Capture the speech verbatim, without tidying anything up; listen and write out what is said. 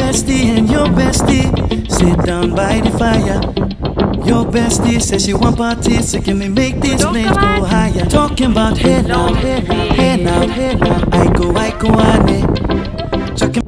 bestie and your bestie sit down by the fire. Your bestie says she want parties, so can we make these flames go higher? Talking about hey now, hey now, hey now, hey now. I go, I go, I